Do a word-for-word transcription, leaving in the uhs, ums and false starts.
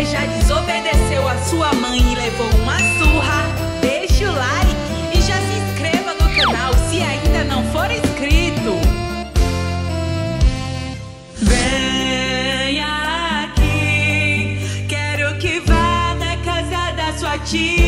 você já desobedeceu a sua mãe e levou uma surra, deixa o like e já se inscreva no canal se ainda não for inscrito. Venha aqui, quero que vá na casa da sua tia.